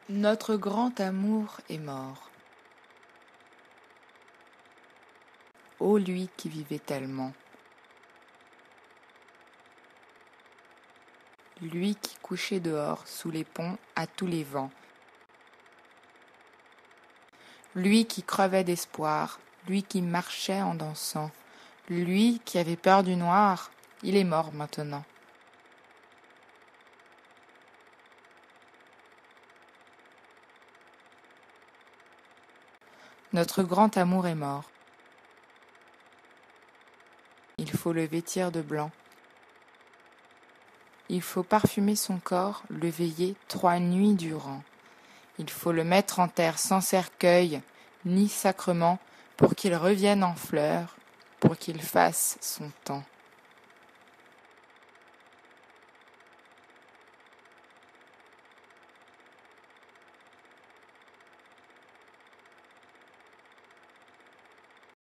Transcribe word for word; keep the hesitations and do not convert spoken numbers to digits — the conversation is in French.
Notre grand amour est mort. Ô lui qui vivait tellement, lui qui couchait dehors sous les ponts à tous les vents, lui qui crevait d'espoir, lui qui marchait en dansant, lui qui avait peur du noir, il est mort maintenant. Notre grand amour est mort. Il faut le vêtir de blanc. Il faut parfumer son corps, le veiller trois nuits durant. Il faut le mettre en terre sans cercueil, ni sacrement, pour qu'il revienne en fleurs, pour qu'il fasse son temps.